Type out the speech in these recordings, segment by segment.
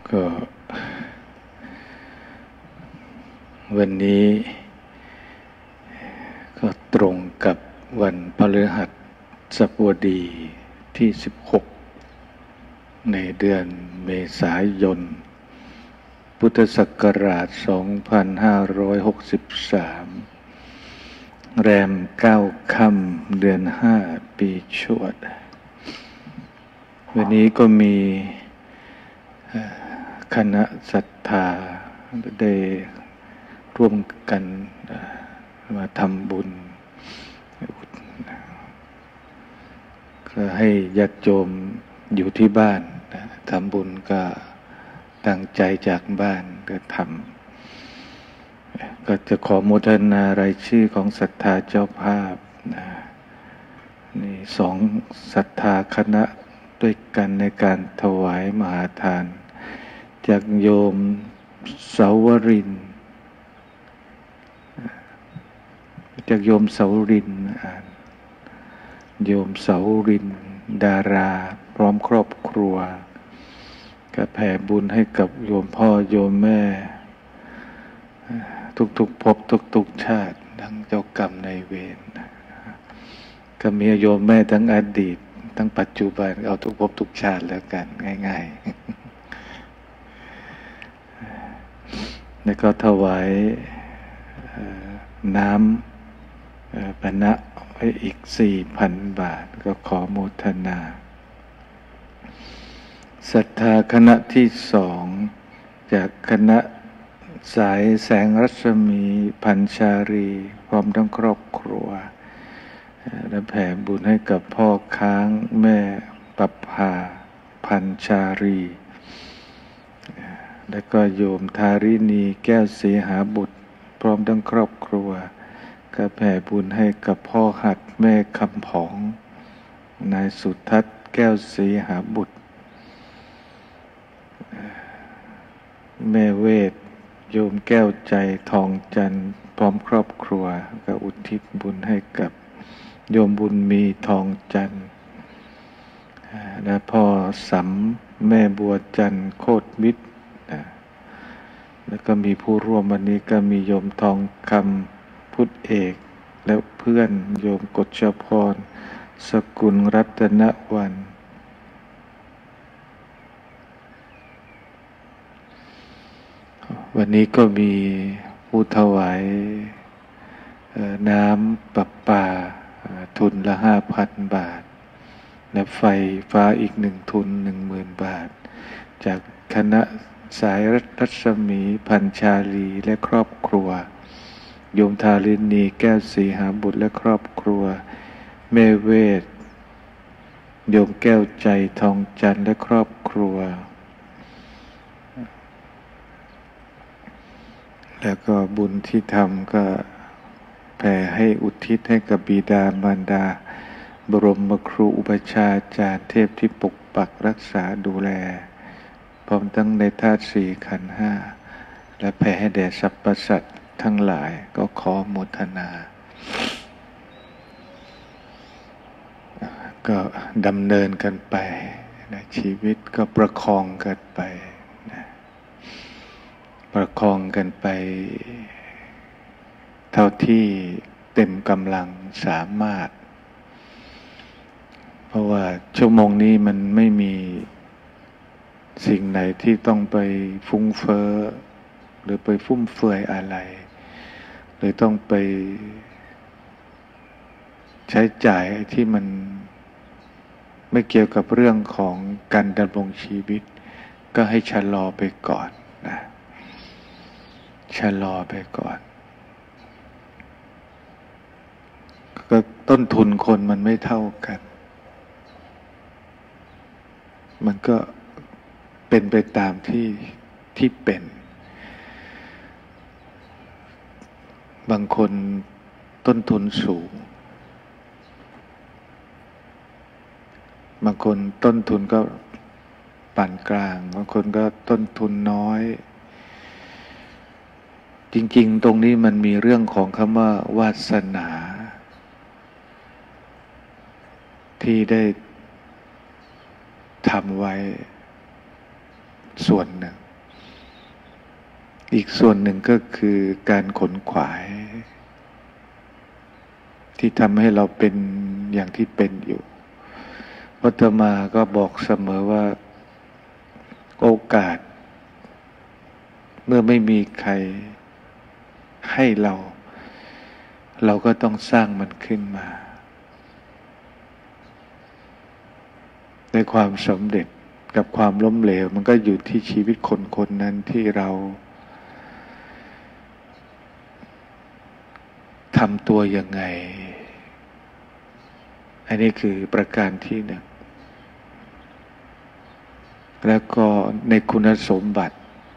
ก็วันนี้ก็ตรงกับวันพฤหัสบดีที่16ในเดือนเมษายนพุทธศักราช2563แรม9ค่ำเดือน5ปีชวดวันนี้ก็มีคณะศรัทธาได้ร่วมกันมาทำบุญก็ให้ญาติโยมอยู่ที่บ้านทำบุญก็ตั้งใจจากบ้านก็ทำก็จะขอโมทนารายชื่อของศรัทธาเจ้าภาพนี่2ศรัทธาคณะด้วยกันในการถวายมหาทานจากโยมเสาวรินทร์จากโยมเสาวรินทร์โยมเสาวรินทร์ดาราพร้อมครอบครัวก็แผ่บุญให้กับโยมพ่อโยมแม่ทุกภพทุกชาติทั้งเจ้ากรรมนายเวรก็มีโยมแม่ทั้งอดีตทั้งปัจจุบันเอาทุกภพทุกชาติแล้วกันง่ายๆแล้วก็ถวายน้ำปนะไว้อีก 4,000 บาทก็ขอโมทนาศรัทธาคณะที่2จากคณะสายแสงรัศมีพันชารีพร้อมทั้งครอบครัวและแผ่บุญให้กับพ่อค้างแม่ปัปภาพันชารีและก็โยมทาริณีแก้วศรีหาบุตรพร้อมทั้งครอบครัวก็แผ่บุญให้กับพ่อหัดแม่คำผองนายสุทัศน์แก้วศรีหาบุตรแม่เวทโยมแก้วใจทองจันทร์พร้อมครอบครัวก็อุทิศบุญให้กับโยมบุญมีทองจันทร์และพ่อสำแม่บัวจันทร์โคตรมิตรแล้วก็มีผู้ร่วมวันนี้ก็มีโยมทองคำพุทธเอกและเพื่อนโยมกฎชพรสกุลรัตนวันวันนี้ก็มีผู้ถวายน้ำประปาทุนละ 5,000 บาทและไฟฟ้าอีก1 ทุน 10,000 บาทจากคณะสายรัศมีพันชาลีและครอบครัวโยมทาริณีแก้วศรีหาบุตรและครอบครัวแม่เวทโยมแก้วใจทองจันทร์และครอบครัวแล้วก็บุญที่ทำก็แผ่ให้อุทิศให้กับบิดามารดาบรมครูอุปชฌาจารย์เทพที่ปกปักรักษาดูแลพร้อมทั้งในธาตุสี่ขันธ์ห้าและแผ่ให้แด่สรรพสัตว์ทั้งหลายก็ขอโมทนาก็ดำเนินกันไปนะชีวิตก็ประคองกันไปนะประคองกันไปเท่าที่เต็มกำลังสามารถเพราะว่าชั่วโมงนี้มันไม่มีสิ่งไหนที่ต้องไปฟุ้งเฟ้อหรือไปฟุ่มเฟือยอะไรหรือต้องไปใช้จ่ายที่มันไม่เกี่ยวกับเรื่องของการดำรงชีวิตก็ให้ชะลอไปก่อนนะชะลอไปก่อนก็ต้นทุนคนมันไม่เท่ากันมันก็เป็นไปตามที่เป็นบางคนต้นทุนสูงบางคนต้นทุนก็ปานกลางบางคนก็ต้นทุนน้อยจริงๆตรงนี้มันมีเรื่องของคำว่าวาสนาที่ได้ทำไว้ส่วนหนึ่งอีกส่วนหนึ่งก็คือการขนขวายที่ทำให้เราเป็นอย่างที่เป็นอยู่อาตมาก็บอกเสมอว่าโอกาสเมื่อไม่มีใครให้เราก็ต้องสร้างมันขึ้นมาในความสำเร็จกับความล้มเหลวมันก็อยู่ที่ชีวิตคนคนนั้นที่เราทำตัวยังไงอันนี้คือประการที่หนึ่งแล้วก็ในคุณสมบัติ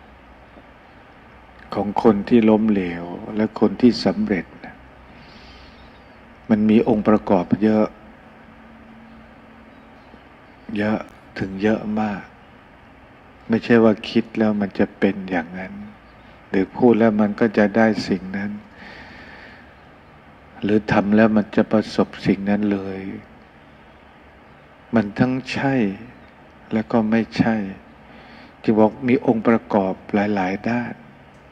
ของคนที่ล้มเหลวและคนที่สำเร็จมันมีองค์ประกอบเยอะถึงเยอะมากไม่ใช่ว่าคิดแล้วมันจะเป็นอย่างนั้นหรือพูดแล้วมันก็จะได้สิ่งนั้นหรือทำแล้วมันจะประสบสิ่งนั้นเลยมันทั้งใช่และก็ไม่ใช่จึงบอกมีองค์ประกอบหลายๆด้าน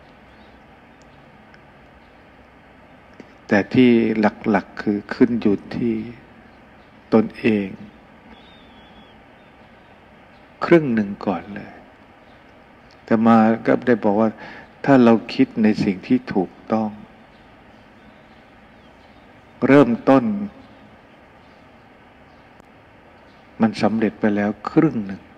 แต่ที่หลักๆคือขึ้นอยู่ที่ตนเองครึ่งหนึ่งก่อนเลยแต่มาก็ได้บอกว่าถ้าเราคิดในสิ่งที่ถูกต้องเริ่มต้นมันสำเร็จไปแล้วครึ่งหนึ่ง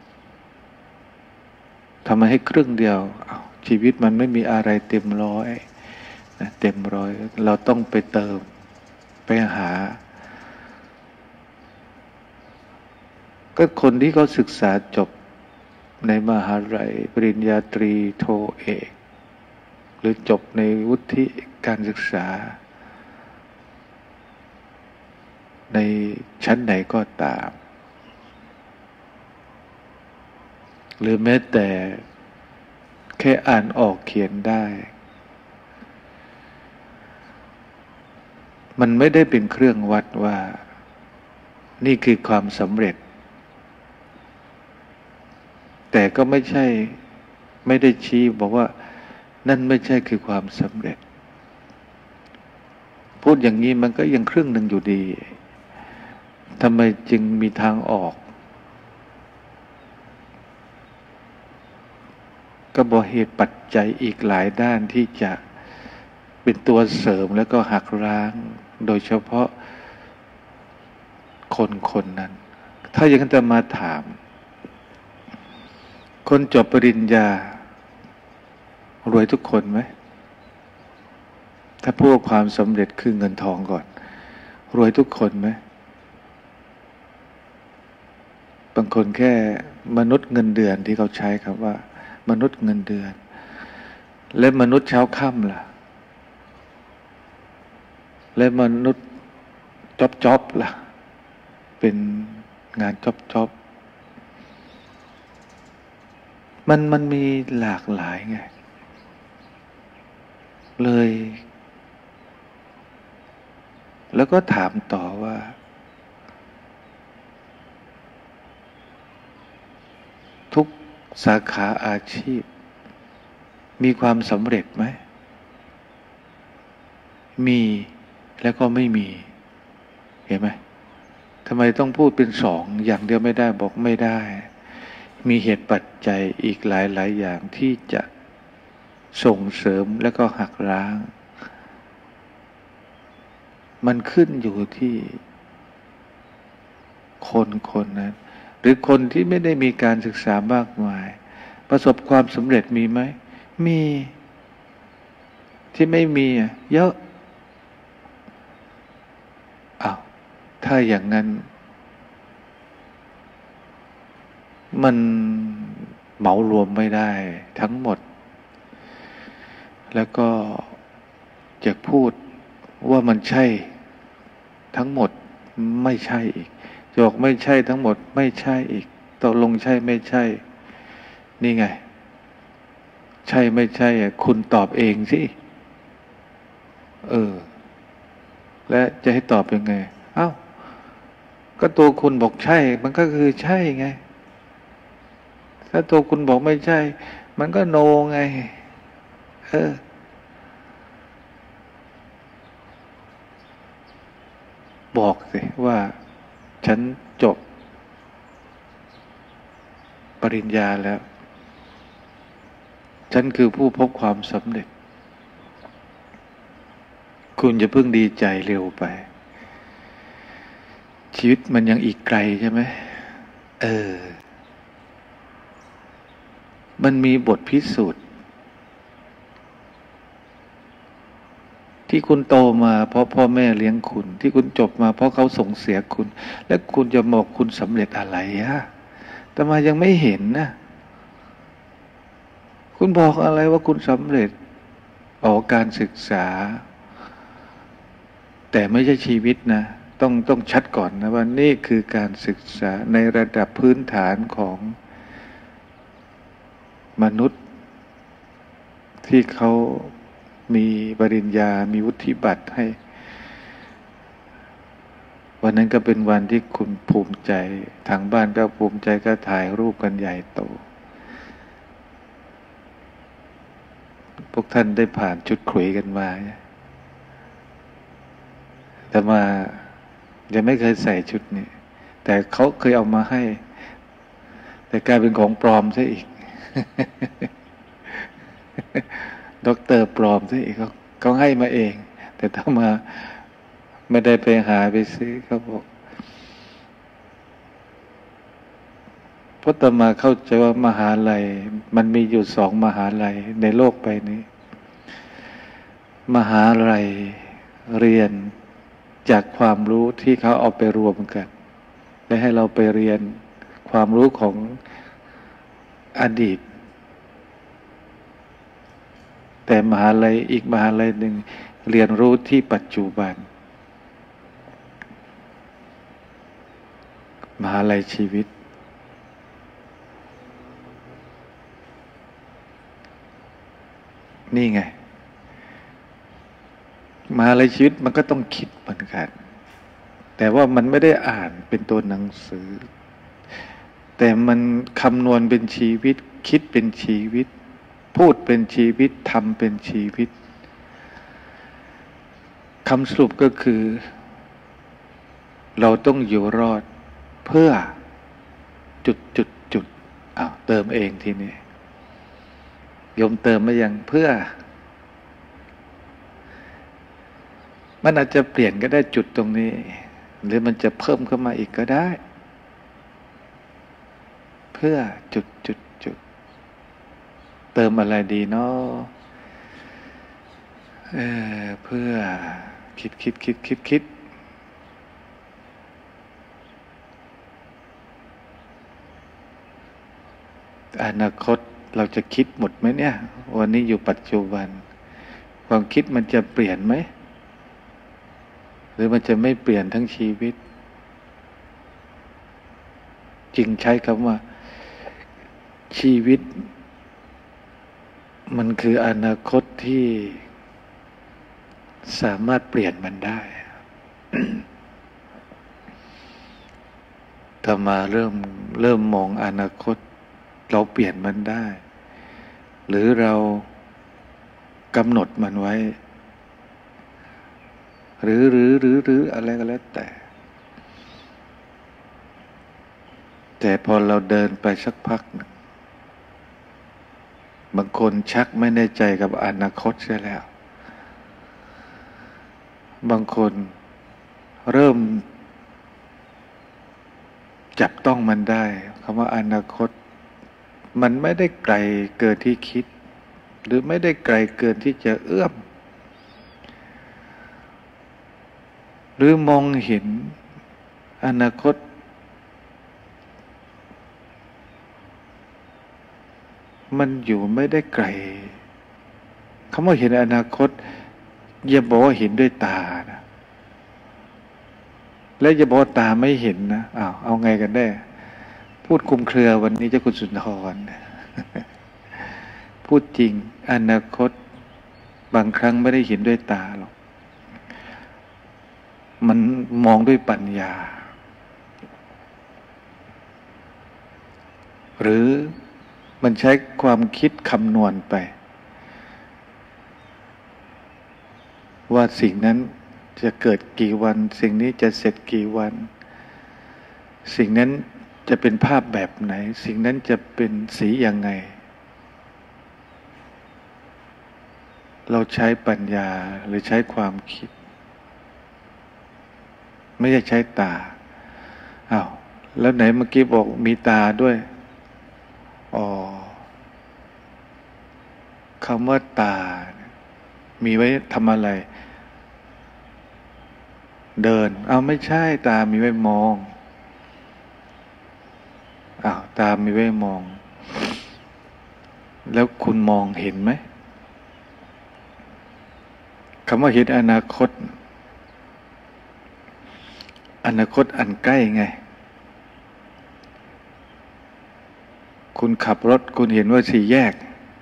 ทำไมให้ครึ่งเดียวชีวิตมันไม่มีอะไรเต็มร้อยเต็มร้อยเราต้องไปเติมไปหาก็คนที่เขาศึกษาจบในมหาวิทยาลัยปริญญาตรีโทเอกหรือจบในวุฒิการศึกษาในชั้นไหนก็ตามหรือแม้แต่แค่อ่านออกเขียนได้มันไม่ได้เป็นเครื่องวัดว่านี่คือความสำเร็จแต่ก็ไม่ได้ชี้บอกว่านั่นไม่ใช่คือความสำเร็จพูดอย่างนี้มันก็ยังครึ่งหนึ่งอยู่ดีทำไมจึงมีทางออกก็บอกเหตุปัจจัยอีกหลายด้านที่จะเป็นตัวเสริมแล้วก็หักล้างโดยเฉพาะคนนั้นถ้าอย่างนั้นจะมาถามคนจบปริญญารวยทุกคนไหมถ้าพูดความสำเร็จคือเงินทองก่อนรวยทุกคนไหมบางคนแค่มนุษย์เงินเดือนที่เขาใช้คำว่ามนุษย์เงินเดือนและมนุษย์เช้าค่ำล่ะและมนุษย์จ๊อบล่ะเป็นงานจ๊อบมันมีหลากหลายไงเลยแล้วก็ถามต่อว่าทุกสาขาอาชีพมีความสำเร็จไหมมีแล้วก็ไม่มีเห็นไหมทำไมต้องพูดเป็นสองอย่างเดียวไม่ได้บอกไม่ได้มีเหตุปัจจัยอีกหลายอย่างที่จะส่งเสริมแล้วก็หักล้างมันขึ้นอยู่ที่คนนั้นหรือคนที่ไม่ได้มีการศึกษามากมายประสบความสำเร็จมีไหมมีที่ไม่มีเยอะถ้าอย่างนั้นมันเหมารวมไม่ได้ทั้งหมดแล้วก็จะพูดว่ามันใช่ทั้งหมดไม่ใช่อีกจะบอกไม่ใช่ทั้งหมดไม่ใช่อีกตกลงใช่ไม่ใช่นี่ไงใช่ไม่ใช่คุณตอบเองสิและจะให้ตอบยังไงก็ตัวคุณบอกใช่มันก็คือใช่ไงถ้าตัวคุณบอกไม่ใช่มันก็โนไงบอกสิว่าฉันจบปริญญาแล้วฉันคือผู้พบความสำเร็จคุณจะเพิ่งดีใจเร็วไปชีวิตมันยังอีกไกลใช่ไหมมันมีบทพิสูจน์ที่คุณโตมาเพราะพ่อแม่เลี้ยงคุณที่คุณจบมาเพราะเขาส่งเสียคุณและคุณจะบอกคุณสำเร็จอะไรแต่มายังไม่เห็นนะคุณบอกอะไรว่าคุณสำเร็จการศึกษาแต่ไม่ใช่ชีวิตนะต้องชัดก่อนนะว่านี่คือการศึกษาในระดับพื้นฐานของมนุษย์ที่เขามีปริญญามีวุฒิบัตรให้วันนั้นก็เป็นวันที่คุณภูมิใจทางบ้านก็ภูมิใจก็ถ่ายรูปกันใหญ่โตพวกท่านได้ผ่านชุดขลุยกันมาแต่มายังไม่เคยใส่ชุดนี้แต่เขาเคยเอามาให้แต่กลายเป็นของปลอมซะอีก ด็อกเตอร์ปลอมซะอีกเขาให้มาเองแต่ถ้ามาไม่ได้ไปหาไปซื้อเขาบอกเพราะต่อมาเข้าใจว่ามหาลัยมันมีอยู่2 มหาลัยในโลกใบนี้มหาลัยเรียนจากความรู้ที่เขาเอาไปรวมกันและให้เราไปเรียนความรู้ของอดีตแต่มหาลัยอีกมหาลัยหนึ่งเรียนรู้ที่ปัจจุบันมหาลัยชีวิตนี่ไงมหาลัยชีวิตมันก็ต้องคิดเหมือนกันแต่ว่ามันไม่ได้อ่านเป็นตัวหนังสือแต่มันคำนวณเป็นชีวิตคิดเป็นชีวิตพูดเป็นชีวิตทำเป็นชีวิตคำสรุปก็คือเราต้องอยู่รอดเพื่อจุดเติมเองทีนี้โยมเติมมาอย่างเพื่อมันอาจจะเปลี่ยนก็ได้จุดตรงนี้หรือมันจะเพิ่มเข้ามาอีกก็ได้เพื่อจุดเติมอะไรดีเนาะเพื่อคิดอนาคตเราจะคิดหมดไหมเนี่ยวันนี้อยู่ปัจจุบันความคิดมันจะเปลี่ยนไหมหรือมันจะไม่เปลี่ยนทั้งชีวิตจึงใช้คำว่าชีวิตมันคืออนาคตที่สามารถเปลี่ยนมันได้ ถ้ามาเริ่มมองอนาคตเราเปลี่ยนมันได้หรือเรากำหนดมันไว้หรืออะไรก็แล้วแต่พอเราเดินไปสักพักนึงบางคนชักไม่แน่ใจกับอนาคตเสียแล้วบางคนเริ่มจับต้องมันได้คำว่าอนาคตมันไม่ได้ไกลเกินที่คิดหรือไม่ได้ไกลเกินที่จะเอื้อมหรือมองเห็นอนาคตมันอยู่ไม่ได้ไกลคำว่าเห็นอนาคตอย่าบอกว่าเห็นด้วยตานะและอย่าบอกว่าตาไม่เห็นนะเอาไงกันได้พูดคลุมเครือวันนี้เจ้าคุณสุนทร พูดจริงอนาคตบางครั้งไม่ได้เห็นด้วยตาหรอกมันมองด้วยปัญญาหรือมันใช้ความคิดคำนวณไปว่าสิ่งนั้นจะเกิดกี่วันสิ่งนี้จะเสร็จกี่วันสิ่งนั้นจะเป็นภาพแบบไหนสิ่งนั้นจะเป็นสียังไงเราใช้ปัญญาหรือใช้ความคิดไม่ได้ใช้ตาอ้าวแล้วไหนเมื่อกี้บอกมีตาด้วยอ๋อคำว่าตามีไว้ทำอะไรเดินเอาไม่ใช่ตามีไว้มองอ้าวตามีไว้มองแล้วคุณมองเห็นไหมคำว่าเห็นอนาคตอันใกล้ไงคุณขับรถคุณเห็นว่าสี่แยก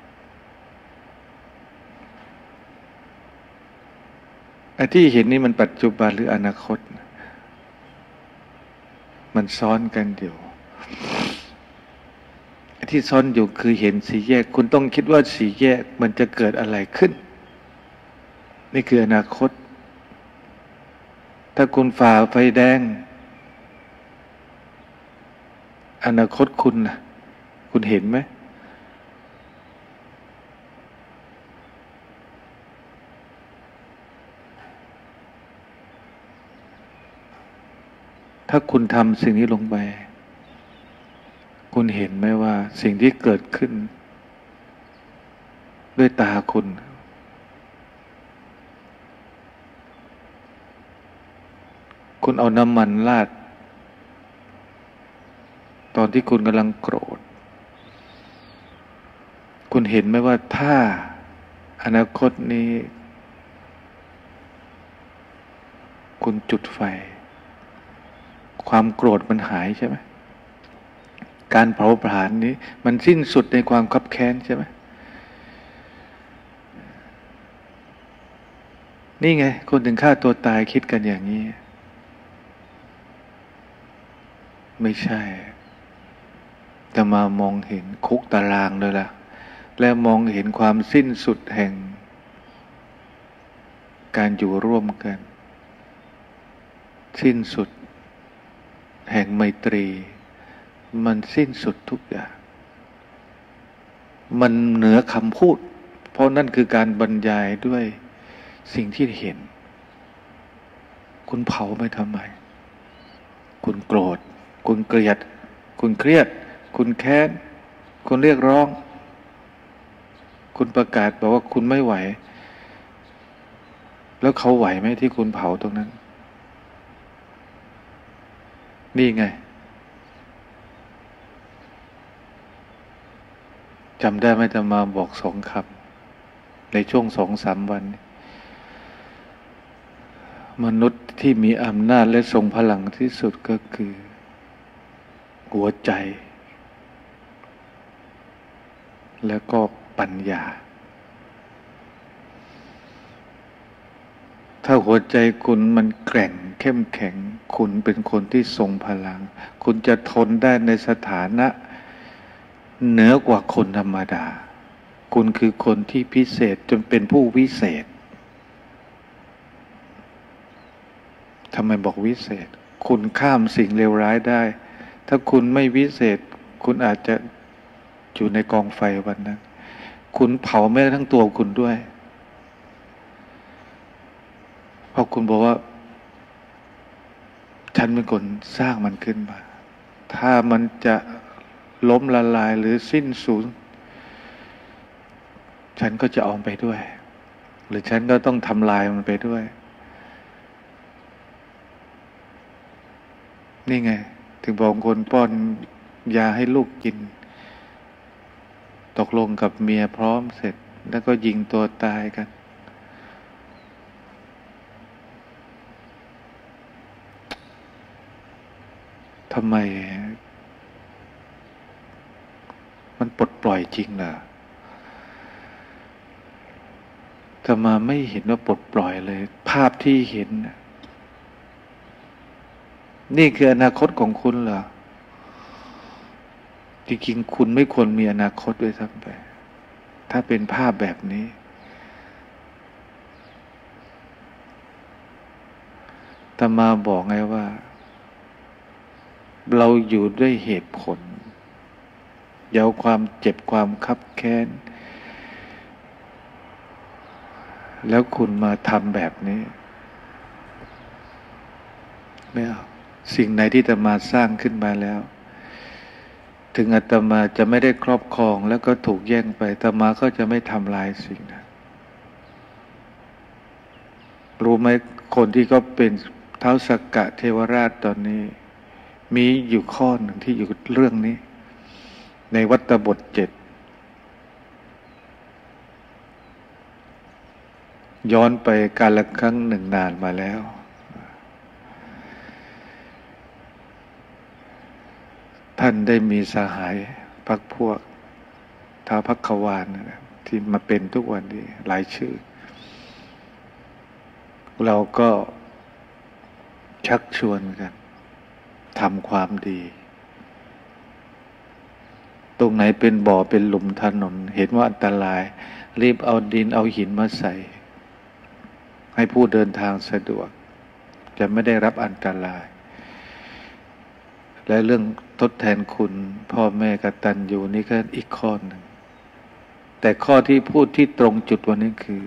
ไอ้ที่เห็นนี่มันปัจจุบันหรืออนาคตมันซ้อนกันอยู่ไอ้ที่ซ้อนอยู่คือเห็นสี่แยกคุณต้องคิดว่าสี่แยกมันจะเกิดอะไรขึ้นนี่คืออนาคตถ้าคุณฝ่าไฟแดงอนาคตคุณนะคุณเห็นไหมถ้าคุณทำสิ่งนี้ลงไปคุณเห็นไหมว่าสิ่งที่เกิดขึ้นด้วยตาคุณคุณเอาน้ำมันราดตอนที่คุณกำลังโกรธคุณเห็นไหมว่าถ้าอนาคตนี้คุณจุดไฟความโกรธมันหายใช่ไหมการเผาผลาญนี้มันสิ้นสุดในความคับแค้นใช่ไหมนี่ไงคนถึงฆ่าตัวตายคิดกันอย่างนี้ไม่ใช่จะมามองเห็นคุกตารางเลยล่ะและมองเห็นความสิ้นสุดแห่งการอยู่ร่วมกันสิ้นสุดแห่งไมตรีมันสิ้นสุดทุกอย่างมันเหนือคำพูดเพราะนั่นคือการบรรยายด้วยสิ่งที่เห็นคุณเผาไปทำไมคุณโกรธคุณเกลียดคุณเครียดคุณแค้นคุณเรียกร้องคุณประกาศบอกว่าคุณไม่ไหวแล้วเขาไหวไหมที่คุณเผาตรงนั้นนี่ไงจำได้ไหมจะมาบอกสองคำในช่วง2-3 วันมนุษย์ที่มีอำนาจและทรงพลังที่สุดก็คือหัวใจแล้วก็ปัญญาถ้าหัวใจคุณมันแกร่งเข้มแข็งคุณเป็นคนที่ทรงพลังคุณจะทนได้ในสถานะเหนือกว่าคนธรรมดาคุณคือคนที่พิเศษจนเป็นผู้วิเศษทำไมบอกวิเศษคุณข้ามสิ่งเลวร้ายได้ถ้าคุณไม่วิเศษคุณอาจจะอยู่ในกองไฟวันนั้นคุณเผาแม้ทั้งตัวคุณด้วยเพราะคุณบอกว่าฉันเป็นคนสร้างมันขึ้นมาถ้ามันจะล้มละลายหรือสิ้นสูญฉันก็จะเอาไปด้วยหรือฉันก็ต้องทำลายมันไปด้วยนี่ไงถึงบอกคนป้อนยาให้ลูกกินตกลงกับเมียพร้อมเสร็จแล้วก็ยิงตัวตายกันทำไมมันปลดปล่อยจริงเหรอจะมาไม่เห็นว่าปลดปล่อยเลยภาพที่เห็นนี่คืออนาคตของคุณเหรอจริงๆคุณไม่ควรมีอนาคตด้วยซ้ำไปถ้าเป็นภาพแบบนี้อาตมาบอกไงว่าเราอยู่ด้วยเหตุผลอย่าเอาความเจ็บความคับแค้นแล้วคุณมาทำแบบนี้ไม่เอาสิ่งไหนที่อาตมาสร้างขึ้นมาแล้วถึงอาตมาจะไม่ได้ครอบครองแล้วก็ถูกแย่งไปอาตมาก็จะไม่ทำลายสิ่งนั้นรู้ไหมคนที่ก็เป็นท้าวสักกะเทวราชตอนนี้มีอยู่ข้อหนึ่งที่อยู่เรื่องนี้ในวัตตบท7ย้อนไปกาลครั้งหนึ่งนานมาแล้วท่านได้มีสหายพรรคพวกท้าวพักขวานนะที่มาเป็นทุกวันนี้หลายชื่อเราก็ชักชวนกันทำความดีตรงไหนเป็นบ่อเป็นหลุมถนนเห็นว่าอันตรายรีบเอาดินเอาหินมาใส่ให้ผู้เดินทางสะดวกจะไม่ได้รับอันตรายและเรื่องทดแทนคุณพ่อแม่กตัญญูนี่ก็อีกข้อหนึ่งแต่ข้อที่พูดที่ตรงจุดวันนี้คือ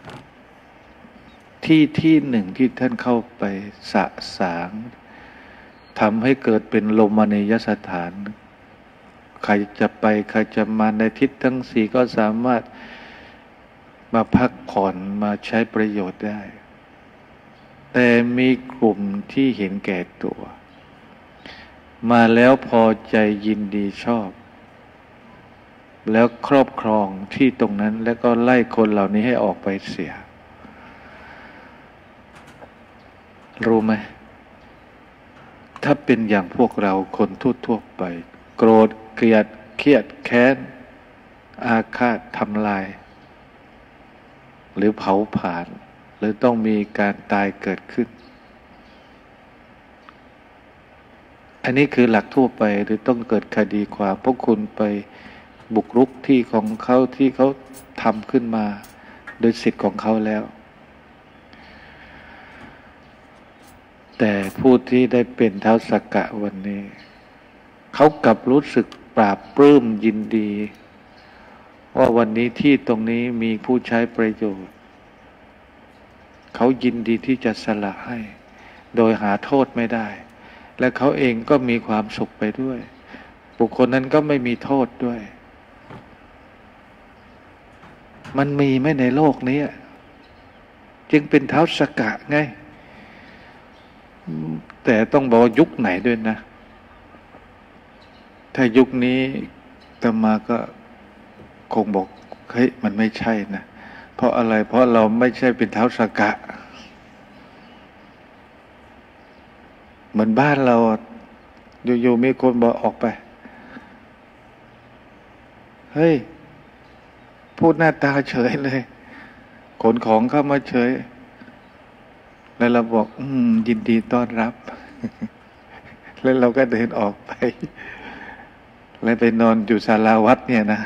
ที่หนึ่งที่ท่านเข้าไปสะสางทำให้เกิดเป็นโลมานียสถานใครจะไปใครจะมาในทิศทั้งสี่ก็สามารถมาพักผ่อนมาใช้ประโยชน์ได้แต่มีกลุ่มที่เห็นแก่ตัวมาแล้วพอใจยินดีชอบแล้วครอบครองที่ตรงนั้นแล้วก็ไล่คนเหล่านี้ให้ออกไปเสียรู้ไหมถ้าเป็นอย่างพวกเราคนทั่วๆไปโกรธเกลียดเครียดแค้นอาฆาตทำลายหรือเผาผลาญหรือต้องมีการตายเกิดขึ้นอันนี้คือหลักทั่วไปหรือต้องเกิดคดีความเพราะคุณไปบุกรุกที่ของเขาที่เขาทำขึ้นมาโดยสิทธิ์ของเขาแล้วแต่ผู้ที่ได้เป็นท้าวสักกะวันนี้เขากลับรู้สึกปราบปลื้มยินดีว่าวันนี้ที่ตรงนี้มีผู้ใช้ประโยชน์เขายินดีที่จะสละให้โดยหาโทษไม่ได้และเขาเองก็มีความสุขไปด้วยบุคคลนั้นก็ไม่มีโทษด้วยมันมีไหมในโลกนี้จึงเป็นท้าวสักกะไงแต่ต้องบอกว่ายุคไหนด้วยนะถ้ายุคนี้อาตมาก็คงบอกเฮ้ยมันไม่ใช่นะเพราะอะไรเพราะเราไม่ใช่เป็นท้าวสักกะเหมือนบ้านเราอยู่ๆมีคนบอกออกไปเฮ้ยพูดหน้าตาเฉยเลยขนของเข้ามาเฉยแล้วเราบอกยินดีต้อนรับแล้วเราก็เดินออกไปแล้วไปนอนอยู่ศาลาวัดเนี่ยนะ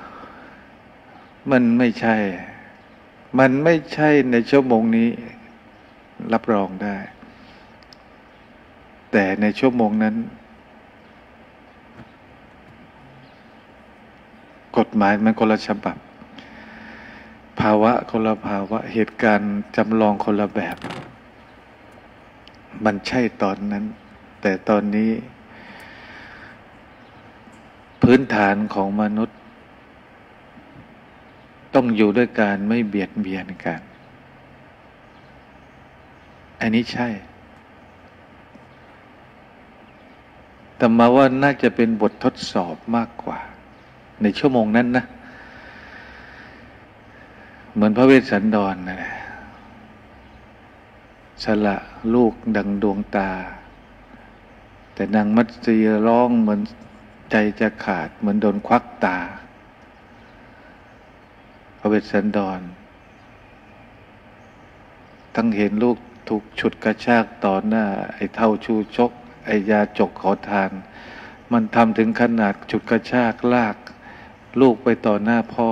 มันไม่ใช่ในชั่วโมงนี้รับรองได้แต่ในชั่วโมงนั้นกฎหมายมันคนละฉบับภาวะคนละภาวะเหตุการณ์จำลองคนละแบบมันใช่ตอนนั้นแต่ตอนนี้พื้นฐานของมนุษย์ต้องอยู่ด้วยการไม่เบียดเบียนกันอันนี้ใช่แต่มาว่าน่าจะเป็นบททดสอบมากกว่าในชั่วโมงนั้นนะเหมือนพระเวสสันดรนั่นแหละสละลูกดังดวงตาแต่นางมัตสีร้องเหมือนใจจะขาดเหมือนโดนควักตาพระเวสสันดรทั้งเห็นลูกถูกฉุดกระชากต่อหน้าไอ้เท่าชูชกไอ้ยาจกขอทานมันทำถึงขนาดฉุดกระชากลากลูกไปต่อหน้าพ่อ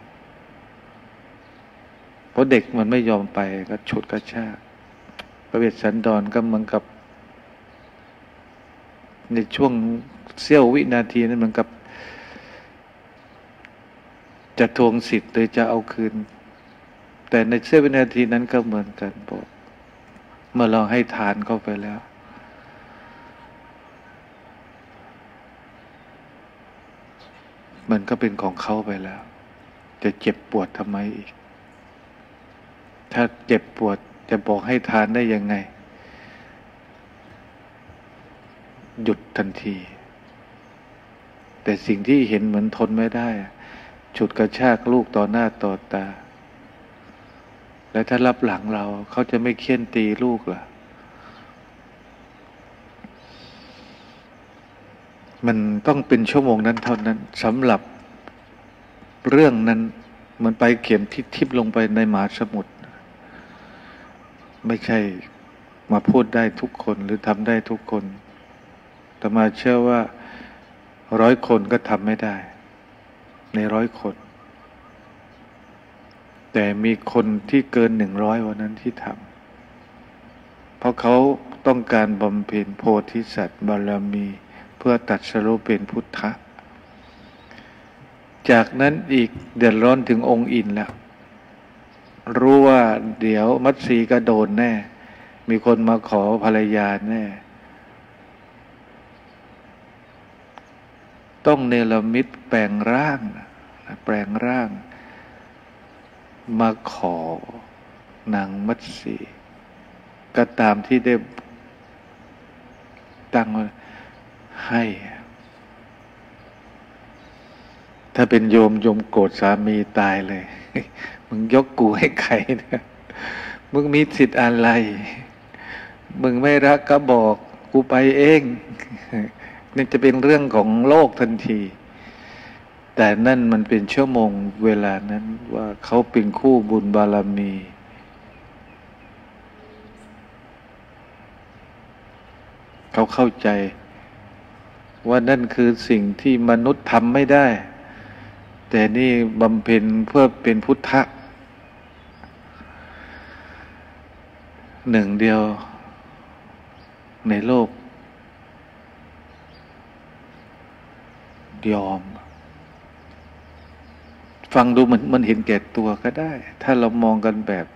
เพราะเด็กมันไม่ยอมไปก็ฉุดกระชากพระเวสสันดรก็เหมือนกับในช่วงเสี้ยววินาทีนั้นเหมือนกับจะทวงสิทธิ์หรือจะเอาคืนแต่ในเสี้ยววินาทีนั้นก็เหมือนกันบอกเมื่อเราให้ทานเข้าไปแล้วมันก็เป็นของเขาไปแล้วจะเจ็บปวดทำไมอีกถ้าเจ็บปวดจะบอกให้ทานได้ยังไงหยุดทันทีแต่สิ่งที่เห็นเหมือนทนไม่ได้ฉุดกระชากลูกต่อหน้าต่อตาและถ้ารับหลังเราเขาจะไม่เคี่ยนตีลูกเหรอมันต้องเป็นชั่วโมงนั้นเท่านั้นสำหรับเรื่องนั้นมันไปเข็มทิพย์ลงไปในมหาสมุทรไม่ใช่มาพูดได้ทุกคนหรือทำได้ทุกคนแต่มาเชื่อว่า100 คนก็ทำไม่ได้ใน100 คนแต่มีคนที่เกิน100วันนั้นที่ทำเพราะเขาต้องการบำเพ็ญโพธิสัตว์บารมีเพื่อตรัสรู้เป็นพุทธะจากนั้นอีกเดือดร้อนถึงองค์อินแล้วรู้ว่าเดี๋ยวมัตสีก็โดนแน่มีคนมาขอภรรยาแน่ต้องเนรมิตแปลงร่างมาขอนางมัตสีก็ตามที่ได้ตั้งให้ถ้าเป็นโยมโกรธสามีตายเลยมึงยกกูให้ใครนะมึงมีสิทธิ์อะไรมึงไม่รักก็บอกกูไปเองนี่จะเป็นเรื่องของโลกทันทีแต่นั่นมันเป็นชั่วโมงเวลานั้นว่าเขาเป็นคู่บุญบารมีเขาเข้าใจว่านั่นคือสิ่งที่มนุษย์ทำไม่ได้แต่นี่บำเพ็ญเพื่อเป็นพุทธะหนึ่งเดียวในโลกยอมฟังดูมันเห็นแก่ตัวก็ได้ถ้าเรามองกันแบบ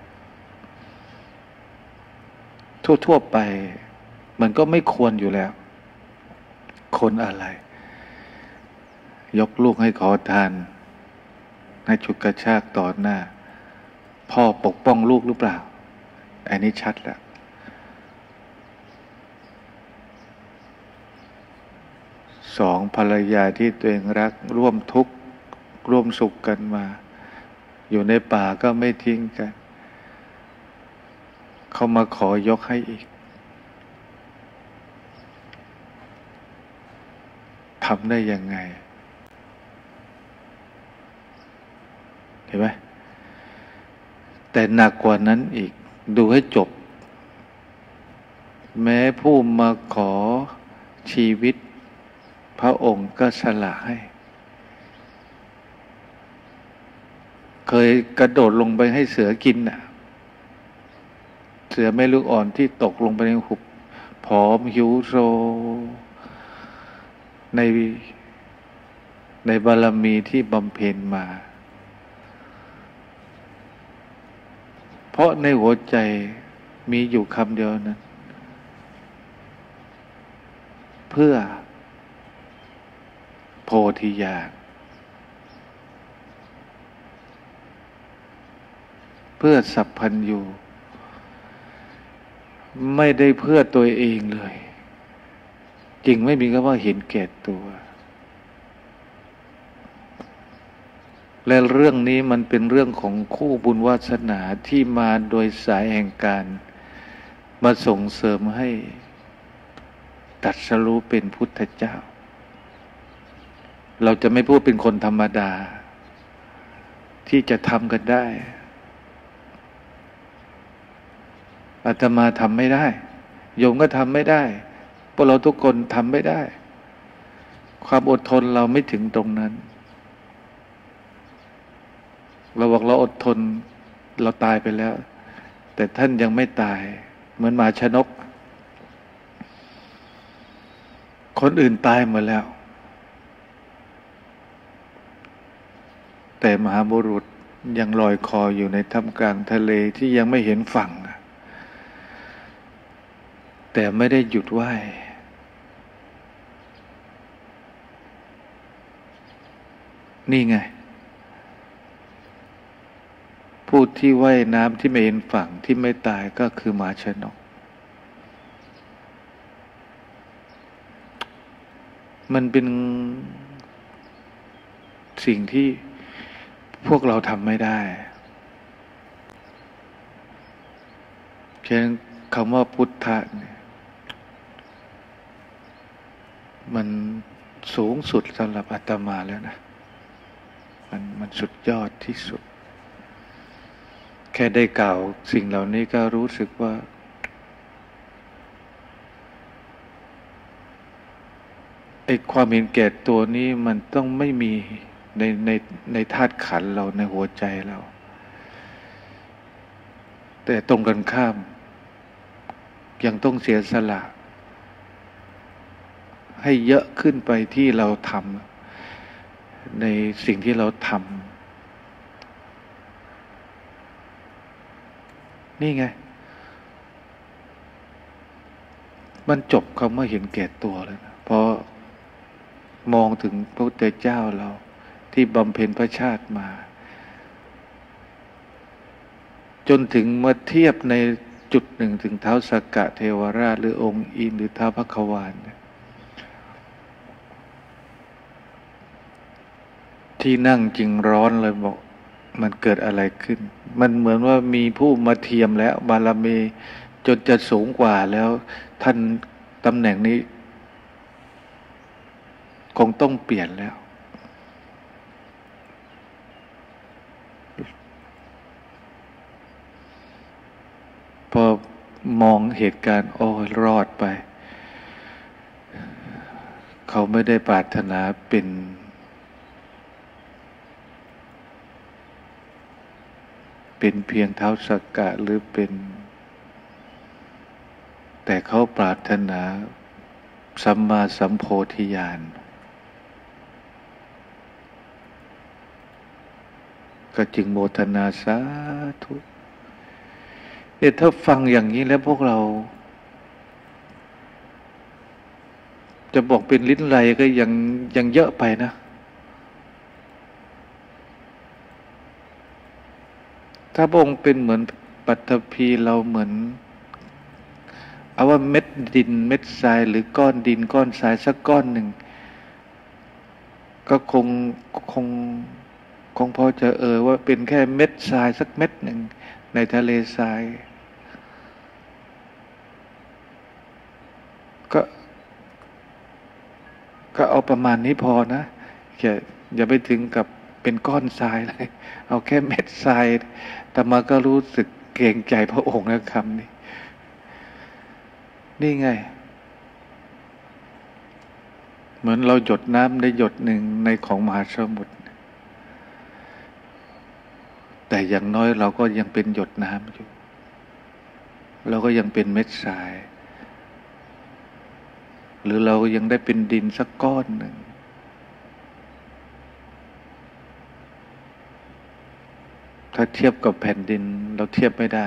ทั่วๆไปมันก็ไม่ควรอยู่แล้วคนอะไรยกลูกให้ขอทานให้ฉุดกระชากต่อหน้าพ่อปกป้องลูกหรือเปล่าอันนี้ชัดแล้ว2ภรรยาที่ตัวเองรักร่วมทุกข์ร่วมสุขกันมาอยู่ในป่าก็ไม่ทิ้งกันเขามาขอยกให้อีกทำได้ยังไงเห็นไหมแต่หนักกว่านั้นอีกดูให้จบแม้ผู้มาขอชีวิตพระองค์ก็สละให้เคยกระโดดลงไปให้เสือกินน่ะเสือแม่ลูกอ่อนที่ตกลงไปในหุบผอมหิวโซในบารมีที่บำเพ็ญมาเพราะในหัวใจมีอยู่คำเดียวนั้นเพื่อโพธิญาณเพื่อสัพพัญญูไม่ได้เพื่อตัวเองเลยจริงไม่มีคำว่าเห็นแก่ตัวและเรื่องนี้มันเป็นเรื่องของคู่บุญวาสนาที่มาโดยสายแห่งการมาส่งเสริมให้ตรัสรู้เป็นพุทธเจ้าเราจะไม่พูดเป็นคนธรรมดาที่จะทำกันได้อาตมาทำไม่ได้โยมก็ทำไม่ได้พวกเราทุกคนทำไม่ได้ความอดทนเราไม่ถึงตรงนั้นเราบอกเราอดทนเราตายไปแล้วแต่ท่านยังไม่ตายเหมือนหมาชนกคนอื่นตายหมดแล้วแต่มหาบุรุษยังลอยคออยู่ในท่ามกลางทะเลที่ยังไม่เห็นฝั่งแต่ไม่ได้หยุดว่ายนี่ไงผู้ที่ว่ายน้ำที่ไม่เห็นฝั่งที่ไม่ตายก็คือหมาชนกมันเป็นสิ่งที่พวกเราทำไม่ได้เช่นคำว่าพุทธะเนี่ยมันสูงสุดสำหรับอาตมาแล้วนะมันสุดยอดที่สุดแค่ได้กล่าวสิ่งเหล่านี้ก็รู้สึกว่าไอ้ความเห็นแก่ตัวนี้มันต้องไม่มีในธาตุขันธ์เราในหัวใจเราแต่ตรงกันข้ามยังต้องเสียสละให้เยอะขึ้นไปที่เราทำในสิ่งที่เราทำนี่ไงมันจบคำว่าเห็นแก่ตัวแล้วนะเพราะมองถึงพระพุทธเจ้าเราที่บำเพ็ญพระชาติมาจนถึงมาเทียบในจุดหนึ่งถึงท้าวสักกะเทวราชหรือองค์อินหรือท้าวพระขวานที่นั่งจริงร้อนเลยบอกมันเกิดอะไรขึ้นมันเหมือนว่ามีผู้มาเทียมแล้วบารมีจนจะสูงกว่าแล้วท่านตำแหน่งนี้คงต้องเปลี่ยนแล้วพอมองเหตุการณ์โอ้รอดไปเขาไม่ได้ปรารถนาเป็นเพียงท้าวสักกะหรือเป็นแต่เขาปรารถนาสัมมาสัมโพธิญาณก็จึงโมทนาสาธุเนี่ยถ้าฟังอย่างนี้แล้วพวกเราจะบอกเป็นลิ้นไรก็ยังเยอะไปนะถ้าพระองค์เป็นเหมือนปัตภีเราเหมือนเอาว่าเม็ดดินเม็ดทรายหรือก้อนดินก้อนทรายสักก้อนหนึ่งก็คงพอจะว่าเป็นแค่เม็ดทรายสักเม็ดหนึ่งในทะเลทรายก็เอาประมาณนี้พอนะอย่าไปถึงกับเป็นก้อนทรายเลยเอาแค่เม็ดทรายแต่มาก็รู้สึกเกรงใจพระองค์นะคำนี้นี่ไงเหมือนเราหยดน้ำได้หยดหนึ่งในของมหาสมุทรแต่อย่างน้อยเราก็ยังเป็นหยดน้ำอยู่เราก็ยังเป็นเม็ดทรายหรือเรายังได้เป็นดินสักก้อนหนึ่งถ้าเทียบกับแผ่นดินเราเทียบไม่ได้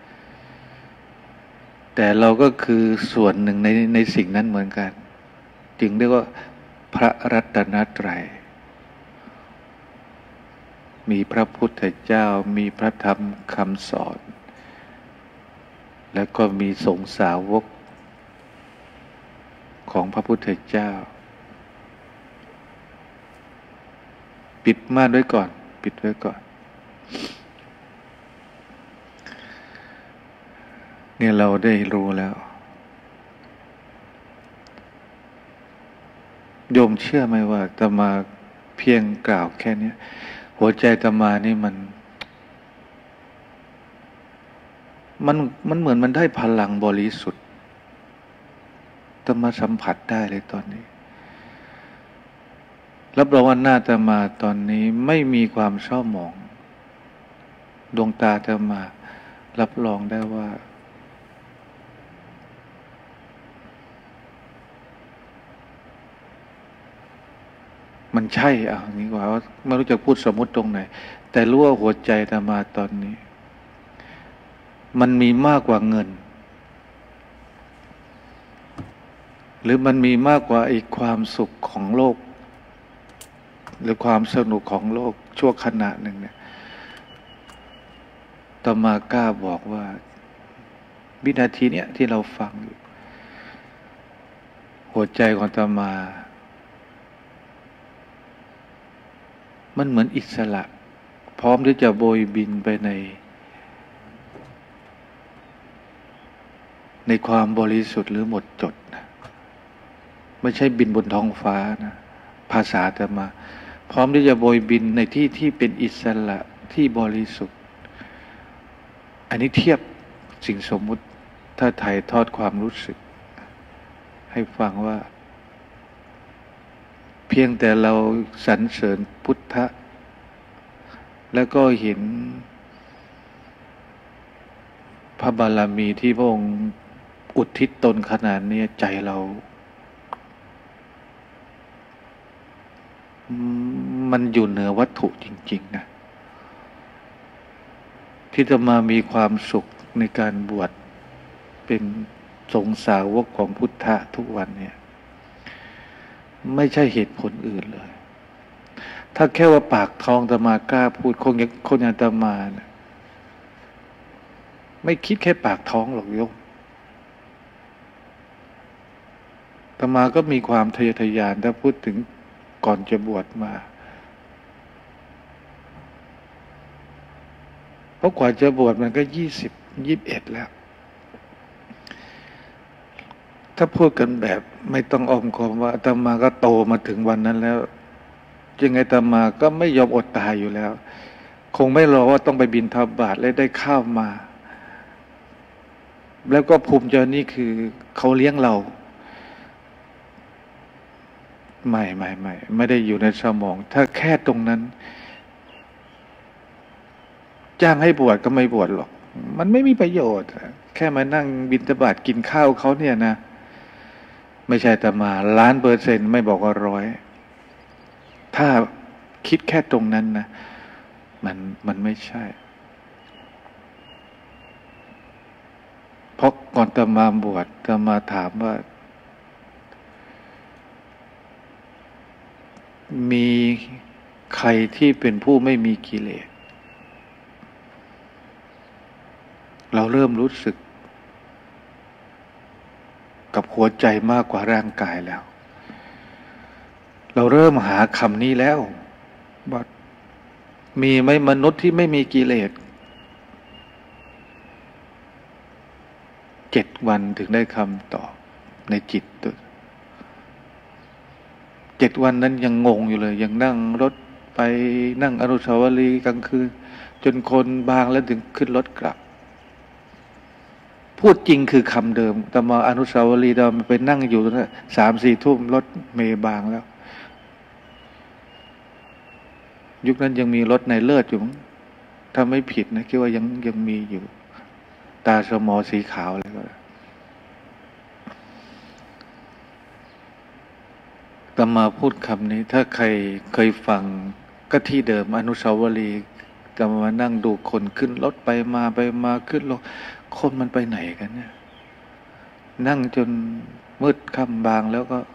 แต่เราก็คือส่วนหนึ่งในสิ่งนั้นเหมือนกันจึงเรียกว่าพระรัตนตรัยมีพระพุทธเจ้ามีพระธรรมคำสอนแล้วก็มีสงฆ์สาวกของพระพุทธเจ้าปิดม่านไว้ก่อนปิดไว้ก่อนเนี่ยเราได้รู้แล้วโยมเชื่อไหมว่าอาตมาเพียงกล่าวแค่นี้หัวใจอาตมานี่มันเหมือนมันได้พลังบริสุทธิ์อาตมาสัมผัสได้เลยตอนนี้รับรองว่าหน้าอาตมาตอนนี้ไม่มีความเศร้าหมองดวงตาอาตมารับรองได้ว่ามันใช่อย่างนี้กว่าไม่รู้จะพูดสมมติตรงไหนแต่รู้ว่าหัวใจอาตมาตอนนี้มันมีมากกว่าเงินหรือมันมีมากกว่าอีกความสุขของโลกหรือความสนุกของโลกชั่วขณะหนึ่งเนี่ยอาตมากล้าบอกว่าวินาทีเนี้ยที่เราฟังอยู่หัวใจของอาตมามันเหมือนอิสระพร้อมที่จะโบยบินไปในความบริสุทธิ์หรือหมดจดนะไม่ใช่บินบนท้องฟ้านะภาษาอาตมาพร้อมที่จะโบยบินในที่ที่เป็นอิสระที่บริสุทธิ์อันนี้เทียบสิ่งสมมุติถ้าถ่ายทอดความรู้สึกให้ฟังว่าเพียงแต่เราสรรเสริญพุทธะแล้วก็เห็นพระบารมีที่พระองค์อุทิศตนขนาดนี้ใจเรามันอยู่เหนือวัตถุจริงๆนะที่จะมามีความสุขในการบวชเป็นสงฆ์สาวกของพุทธะทุกวันเนี่ยไม่ใช่เหตุผลอื่นเลยถ้าแค่ว่าปากท้องอาตมากล้าพูดคนอย่างอาตมาเนี่ยไม่คิดแค่ปากท้องหรอกโยมอาตมาก็มีความทะเยอทะยานถ้าพูดถึงก่อนจะบวชมาเพราะกว่าจะบวชมันก็21แล้วถ้าพูดกันแบบไม่ต้องอ้อมค้อมว่าอาตมาก็โตมาถึงวันนั้นแล้วยังไงอาตมาก็ไม่ยอมอดตายอยู่แล้วคงไม่รอว่าต้องไปบิณฑบาตและได้ข้าวมาแล้วก็ภูมิใจนี่คือเขาเลี้ยงเราไม่ได้อยู่ในสมองถ้าแค่ตรงนั้นจ้างให้บวชก็ไม่บวชหรอกมันไม่มีประโยชน์แค่มานั่งบิณฑบาตกินข้าวเขาเนี่ยนะไม่ใช่อาตมา1,000,000%ไม่บอกว่า100ถ้าคิดแค่ตรงนั้นนะมันไม่ใช่เพราะก่อนอาตมาบวชอาตมาถามว่ามีใครที่เป็นผู้ไม่มีกิเลสเราเริ่มรู้สึกกับหัวใจมากกว่าร่างกายแล้วเราเริ่มหาคำนี้แล้วว่ามีไหมมนุษย์ที่ไม่มีกิเลส7 วันถึงได้คำตอบในจิตตัว7 วันนั้นยังงงอยู่เลยยังนั่งรถไปนั่งอนุสาวรีย์กลางคืนจนคนบางแล้วถึงขึ้นรถกลับพูดจริงคือคำเดิมแต่มาอนุสาวรีย์เราไปนั่งอยู่ตรงนั้น3-4 ทุ่มรถเมล์บางแล้วยุคนั้นยังมีรถในเลิศอยู่ถ้าไม่ผิดนะคิดว่ายังมีอยู่ตาสมอสีขาวเลยก็ตมาพูดคำนี้ถ้าใครเคยฟังก็ที่เดิมอนุสาวรีย์จะมานั่งดูคนขึ้นรถไปมาขึ้นรถคนมันไปไหนกันเนี่ยนั่งจนมืดค่ำบางแล้วก็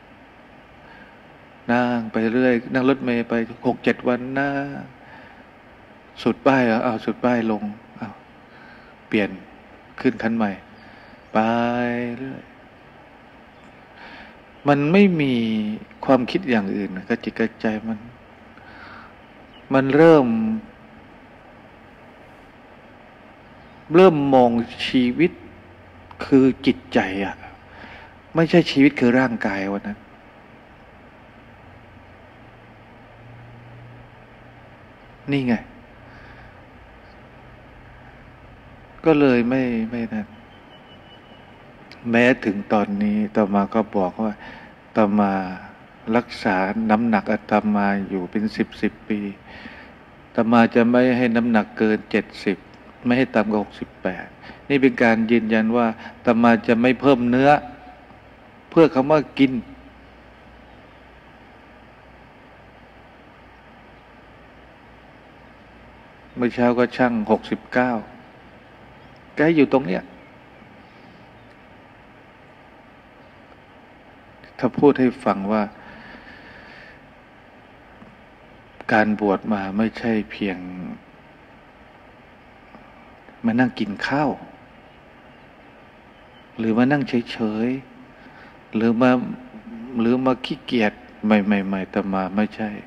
นั่งไปเรื่อยนั่งรถเมล์ไป6-7 วันนะสุดป้ายเอาสุดป้ายลงเปลี่ยนขึ้นคันใหม่ไปเรื่อยมันไม่มีความคิดอย่างอื่นกระจิตกระใจมันเริ่มมองชีวิตคือจิตใจไม่ใช่ชีวิตคือร่างกายวันนั้นนี่ไงก็เลยไม่นั่นแม้ถึงตอนนี้ต่อมาก็บอกว่าต่อมารักษาน้ำหนักอาตมาอยู่เป็น10 ปีอาตมาจะไม่ให้น้ำหนักเกิน70ไม่ให้ต่ำกว่า68นี่เป็นการยืนยันว่าอาตมาจะไม่เพิ่มเนื้อเพื่อคำว่ากินเมื่อเช้าก็ชั่ง69แกอยู่ตรงเนี้ยถ้าพูดให้ฟังว่าการบวชมาไม่ใช่เพียงมานั่งกินข้าวหรือมานั่งเฉยๆหรือมาขี้เกียจไม่แต่มาไม่ใช่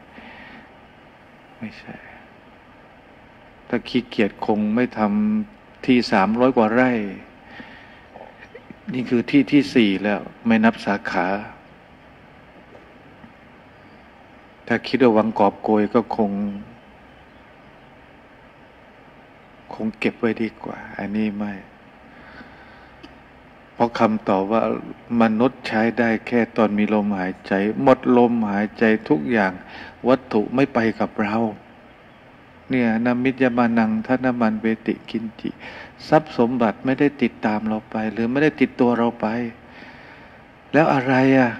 ถ้าขี้เกียจคงไม่ทำที่300 กว่าไร่นี่คือที่ 4แล้วไม่นับสาขาถ้าคิดว่าวังกอบโกยก็คงเก็บไว้ดีกว่าอันนี้ไม่เพราะคำตอบว่ามนุษย์ใช้ได้แค่ตอนมีลมหายใจหมดลมหายใจทุกอย่างวัตถุไม่ไปกับเราเนี่ยนามิยมานังทนามันเวติกินจิทรัพย์สมบัติไม่ได้ติดตามเราไปหรือไม่ได้ติดตัวเราไปแล้วอะไร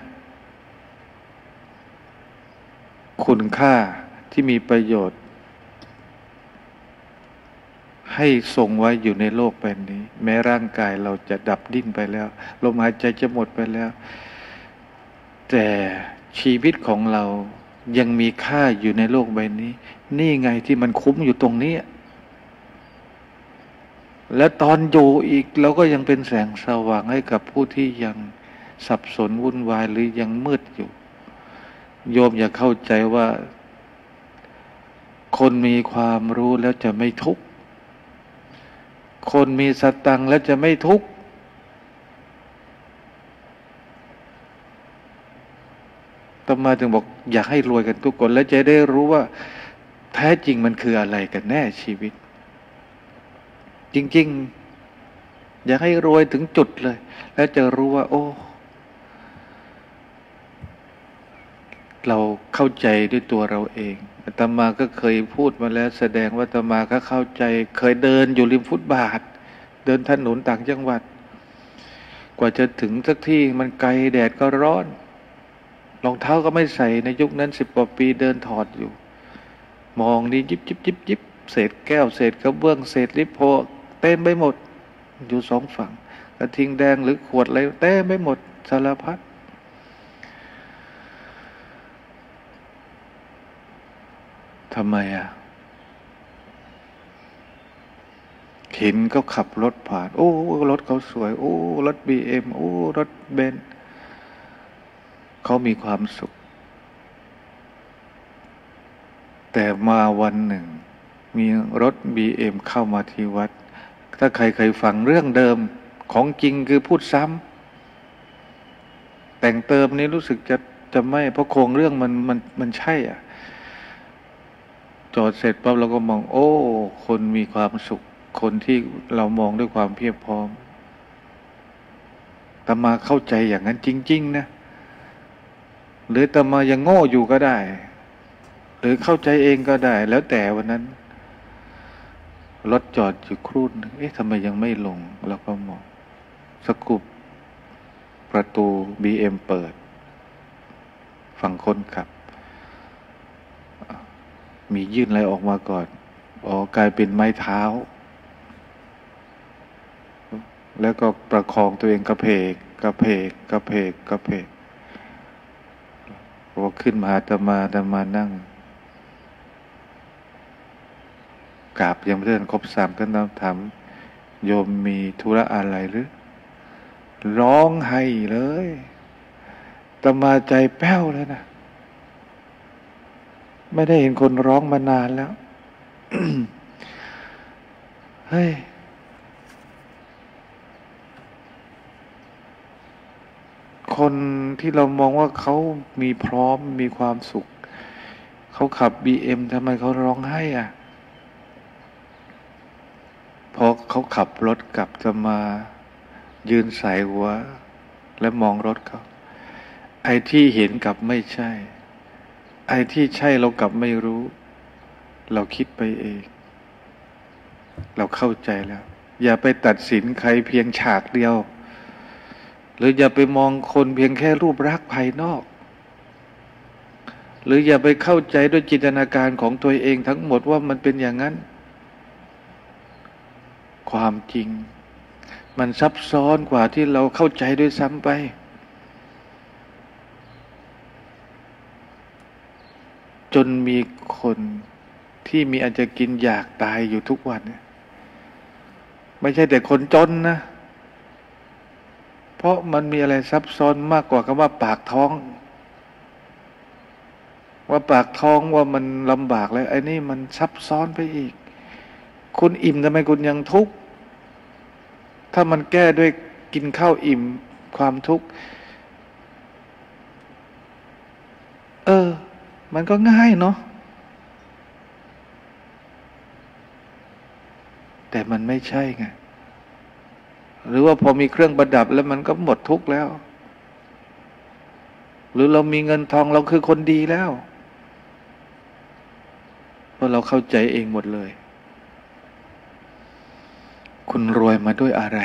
คุณค่าที่มีประโยชน์ให้ทรงไว้อยู่ในโลกใบนี้แม้ร่างกายเราจะดับดิ้นไปแล้วลมหายใจจะหมดไปแล้วแต่ชีวิตของเรายังมีค่าอยู่ในโลกใบนี้นี่ไงที่มันคุ้มอยู่ตรงนี้และตอนอยู่อีกเราก็ยังเป็นแสงสว่างให้กับผู้ที่ยังสับสนวุ่นวายหรือยังมืดอยู่โยมอย่าเข้าใจว่าคนมีความรู้แล้วจะไม่ทุกข์คนมีสตังค์แล้วจะไม่ทุกข์อาตมาถึงบอกอยากให้รวยกันทุกคนและจะได้รู้ว่าแท้จริงมันคืออะไรกันแน่ชีวิตจริงๆอยากให้รวยถึงจุดเลยแล้วจะรู้ว่าโอ้เราเข้าใจด้วยตัวเราเองอาตมาก็เคยพูดมาแล้วแสดงว่าอาตมาก็เข้าใจเคยเดินอยู่ริมฟุตบาทเดินถนนต่างจังหวัดกว่าจะถึงสักที่มันไกลแดดก็ร้อนรองเท้าก็ไม่ใส่ในยุคนั้น10 กว่าปีเดินถอดอยู่มองนี่ยิบเศษแก้วเศษกระเบื้องเศษลิปโพเต็มไปหมดอยู่2 ฝั่งกระทิงแดงหรือขวดอะไรเต็มไปหมดสารพัดทำไมเห็นก็ขับรถผ่านโอ้รถเขาสวยโอ้รถBMโอ้รถเบนซ์เขามีความสุขแต่มาวันหนึ่งมีรถBMเข้ามาที่วัดถ้าใครเคยฟังเรื่องเดิมของจริงคือพูดซ้ำแต่งเติมนี้รู้สึกจะไม่เพราะโครงเรื่องมันใช่จอดเสร็จปั๊บเราก็มองโอ้คนมีความสุขคนที่เรามองด้วยความเพียบพร้อมแต่มาเข้าใจอย่างนั้นจริงๆนะหรือแต่มายังโง่อยู่ก็ได้หรือเข้าใจเองก็ได้แล้วแต่วันนั้นรถจอดอยู่ครู่นึงทำไมยังไม่ลงเราก็มองสกุปประตูBMเปิดฝั่งคนขับมียื่นอะไรออกมาก่อนกลายเป็นไม้เท้าแล้วก็ประคองตัวเองกระเพกพอขึ้นมาอาตมานั่งกราบยังไม่ได้ครบ3ก็ต้องถามโยมมีธุระอะไรหรือร้องไห้เลยอาตมาใจแป้วเลยนะไม่ได้เห็นคนร้องมานานแล้ว เฮ้ยคนที่เรามองว่าเขามีพร้อมมีความสุขเขาขับBMทำไมเขาร้องไห้พอเขาขับรถกลับจะมายืนสายหัวและมองรถเขาไอ้ที่เห็นกับไม่ใช่ไอ้ที่ใช่เรากลับไม่รู้เราคิดไปเองเราเข้าใจแล้วอย่าไปตัดสินใครเพียงฉากเดียวหรืออย่าไปมองคนเพียงแค่รูปลักษณ์ภายนอกหรืออย่าไปเข้าใจด้วยจินตนาการของตัวเองทั้งหมดว่ามันเป็นอย่างนั้นความจริงมันซับซ้อนกว่าที่เราเข้าใจด้วยซ้ำไปจนมีคนที่มีอันจะกินอยากตายอยู่ทุกวันเนี่ยไม่ใช่แต่คนจนนะเพราะมันมีอะไรซับซ้อนมากกว่าคำว่าปากท้องว่าปากท้องว่ามันลำบากแล้วไอ้นี่มันซับซ้อนไปอีกคุณอิ่มทำไมคุณยังทุกข์ถ้ามันแก้ด้วยกินข้าวอิ่มความทุกข์มันก็ง่ายเนาะแต่มันไม่ใช่ไงหรือว่าพอมีเครื่องประดับแล้วมันก็หมดทุกข์แล้วหรือเรามีเงินทองเราคือคนดีแล้วเพราะเราเข้าใจเองหมดเลยคุณรวยมาด้วยอะไร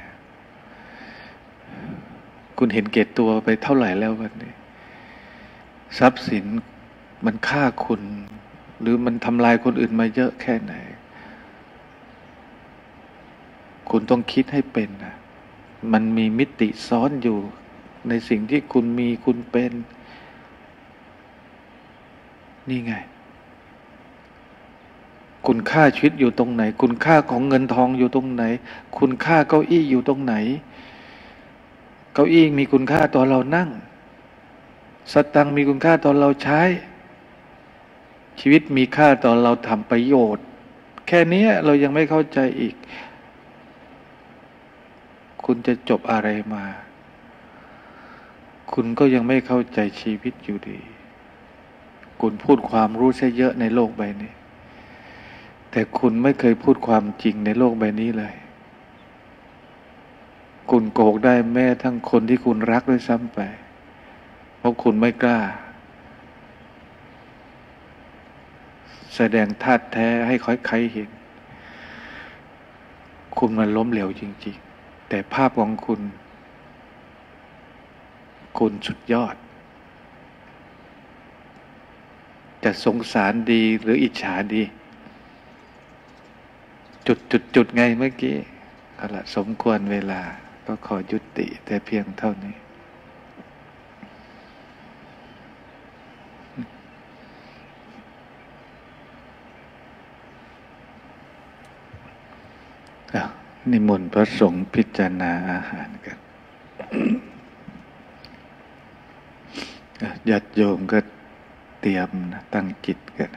คุณเห็นแก่ตัวไปเท่าไหร่แล้ววันนี้ทรัพย์สินมันฆ่าคุณหรือมันทำลายคนอื่นมาเยอะแค่ไหนคุณต้องคิดให้เป็นนะมันมีมิติซ้อนอยู่ในสิ่งที่คุณมีคุณเป็นนี่ไงคุณค่าชีวิตอยู่ตรงไหนคุณค่าของเงินทองอยู่ตรงไหนคุณค่าเก้าอี้อยู่ตรงไหนเก้าอี้มีคุณค่าตอนเรานั่งสตังค์มีคุณค่าตอนเราใช้ชีวิตมีค่าตอนเราทำประโยชน์แค่นี้เรายังไม่เข้าใจอีกคุณจะจบอะไรมาคุณก็ยังไม่เข้าใจชีวิตอยู่ดีคุณพูดความรู้ซะเยอะในโลกใบนี้แต่คุณไม่เคยพูดความจริงในโลกใบนี้เลยคุณโกหกได้แม้ทั้งคนที่คุณรักด้วยซ้ำไปเพราะคุณไม่กล้าแสดงธาตุแท้ให้ใครเห็นคุณมันล้มเหลวจริงๆแต่ภาพของคุณสุดยอดจะสงสารดีหรืออิจฉาดีจุดไงเมื่อกี้เอาละสมควรเวลาก็ขอยุติแต่เพียงเท่านี้นิมนต์พระสงฆ์พิจารณาอาหารกันญาติโยมก็เตรียมนะตั้งจิตกัน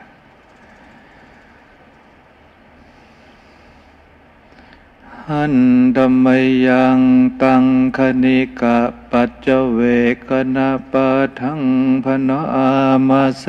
หันธัมมยังตังคณิกะปัจเจเวกนะปะทังพนะอามาเส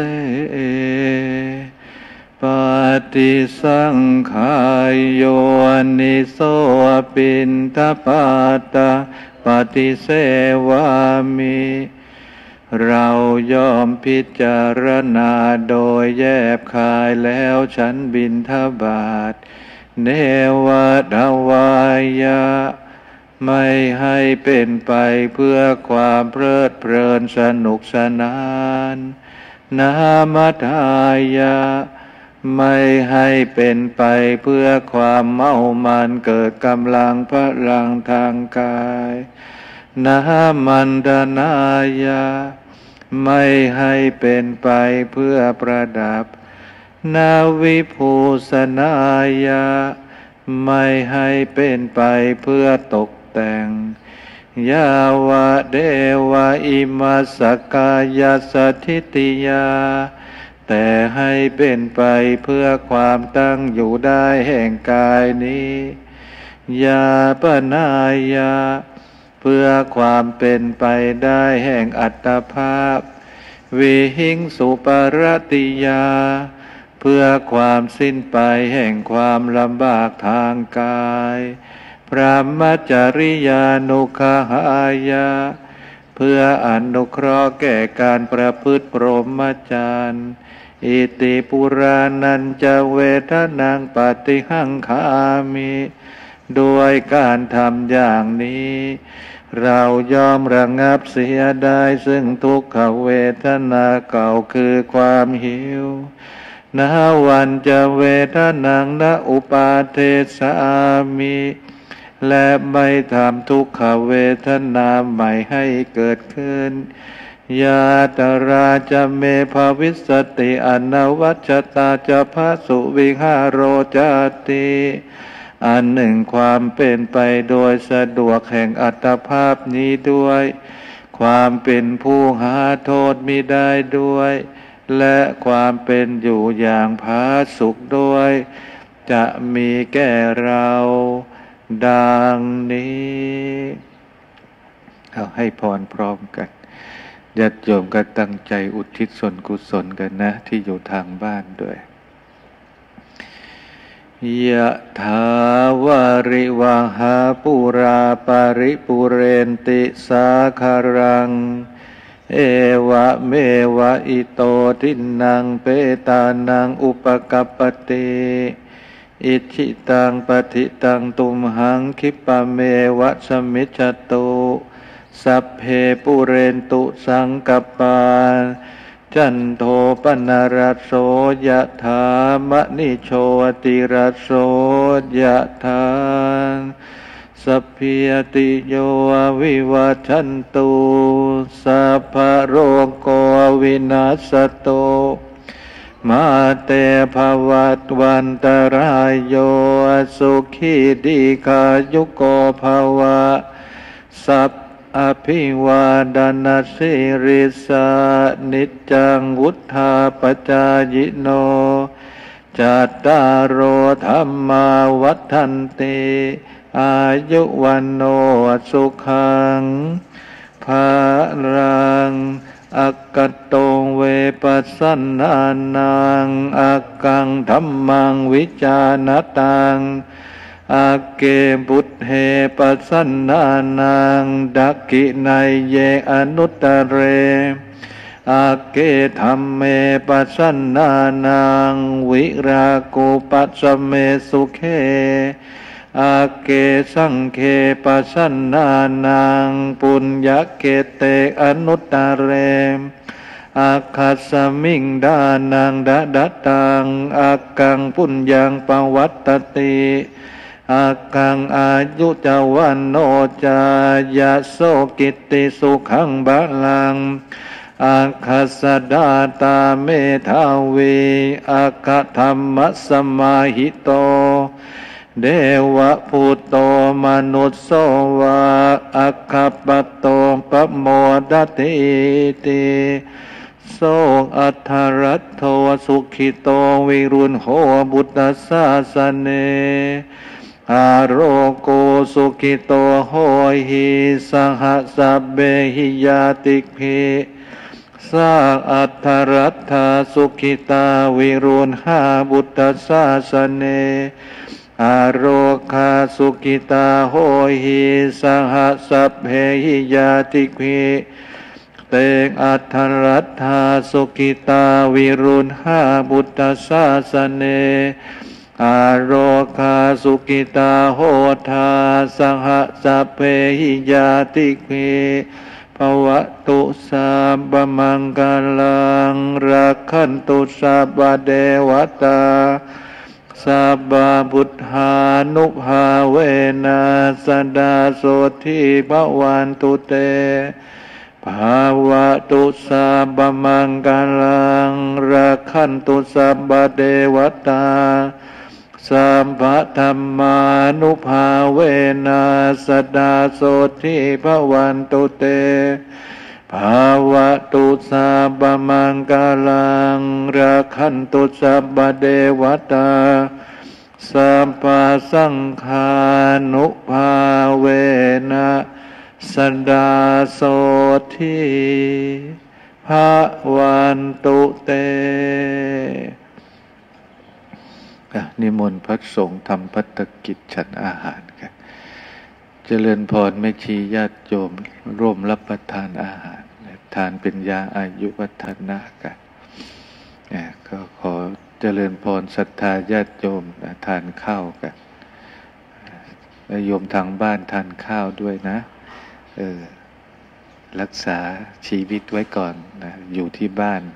ปฏิสังขายโยนิโสปินทปาตาปฏิเสวามิเรายอมพิจารณาโดยแยบคายแล้วฉันบิณฑบาตเนวดาวายะไม่ให้เป็นไปเพื่อความเพลิดเพลินสนุกสนานนามทายะไม่ให้เป็นไปเพื่อความเมามันเกิดกำลังพลังทางกายนามันดนายะไม่ให้เป็นไปเพื่อประดับนาวิภูสนายะไม่ให้เป็นไปเพื่อตกแต่งยาวะเดวะอิมัสสกายสถิติยาแต่ให้เป็นไปเพื่อความตั้งอยู่ได้แห่งกายนี้ยาปนายะเพื่อความเป็นไปได้แห่งอัตภาพวิหิงสุปรติยาเพื่อความสิ้นไปแห่งความลำบากทางกายพระมัจจริยานุขหายะพื่ออนุเคราะห์แก่การประพฤติพรหมจรรย์อิติปุรานันจะเวทนังปฏิหังคามิด้วยการทำอย่างนี้เรายอมระงับเสียได้ซึ่งทุกขเวทนาเก่าคือความหิวนาวันจะเวทนังนะอุปาเทสามิและไม่ทำทุกขเวทนาใหม่ให้เกิดขึ้นยาตราจะเมภวิสติอนวัชตาจะพะสุวิหารโรจติอันหนึ่งความเป็นไปโดยสะดวกแห่งอัตภาพนี้ด้วยความเป็นผู้หาโทษมิได้ด้วยและความเป็นอยู่อย่างผาสุกด้วยจะมีแก่เราดังนี้เอาให้พรพร้อมกันญาติโยมก็ตั้งใจอุทิศส่วนกุศลกันนะที่อยู่ทางบ้านด้วยยะถาวาริวหาปุราปาริปุเรนติสาคารังเอวะเมวะอิโตทินังเปตานังอุปกัปปติอิทิตังปฏิตังตุมหังคิปะเมวะสมิจจตุสัพเพปุเรนตุสังกปาจันโทปนรสโสยะถามณิโชติรสโสยะถาสัพพิยติโยวิวัชชันตุสัพพะโรโกวินาศโตมาเตภวัตวันตรายโยสุขีดีคายุโกภวะสัพอภิวาดนาสิริสานิจจังวุธาปจายโนจัตตารโอธรรมาวัฏันติอายุวันโนสุขังภาลังอักขโตเวปัสสนานังอักขังธัมมังวิจานตังอาเกบุตเทปัสสนานังดักขินัยเยอนุตตะเรอาเกธัมเมปัสสนานังวิรากุปัสสเมสุเขอาเกสังเคปัสสนานังปุญญเกเตอนุตตะเรอาคัสสมิงดานังดะดะตังอากังปุญญังปวัตติอากังอายุจวันโนจายาโสกิตติสุขังบาลังอาคัสสดาตาเมธาวีอาคธรรมสมาหิโตเดวะพุตโตมนุสโสวะอัคคปโตปโมดติติโสอัทธรัตโทสุขิโตวิรุณโหบุตตสาสเนอาโรโกสุขิโตโหหิสหสัพเบหิยาติภิสาอัทธรัตถาสุขิตาวิรุณหาบุตตสาสเนอาโรคาสุขิตาโหหิสหสัพเพหิยาติภิเตงอัทธรัตถาสุขิตาวิรุณหาบุตตสาสเนอาโรคาสุขิตาโหทาสหสัพเพหิยาติภิภวตุสัพพมังคลังรักขันตุสัพพเทวตาสัพพพุทธานุภาเวนัสสดาโสทิภวันตุเตภาวะตุสัพพมังคลังรักขันตุสัพพเทวตาสัมภธรรมานุภาเวนัสสดาโสทิภวันตุเตภาวะตุสัพพมังคลังรักขันตุสัพพเทวตาสัมภสังฆานุภาเวนัสสดาโสทิภวันตุเตนิมนต์พระสงฆ์ทำภัตตกิจฉันอาหารกันเจริญพรแม่ชีญาติโยมร่วมรับประทานอาหารทานเป็นยาอายุวัฒนะกันก็ขอเจริญพรศรัทธาญาติโยมทานข้าวกันโยมทางบ้านทานข้าวด้วยนะรักษาชีวิตไว้ก่อนนะอยู่ที่บ้าน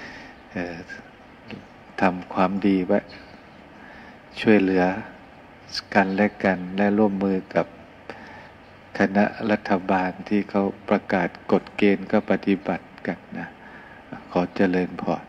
ทำความดีไว้ช่วยเหลือกันและกันและร่วมมือกับคณะรัฐบาลที่เขาประกาศกฎเกณฑ์ก็ปฏิบัติกันนะขอเจริญพร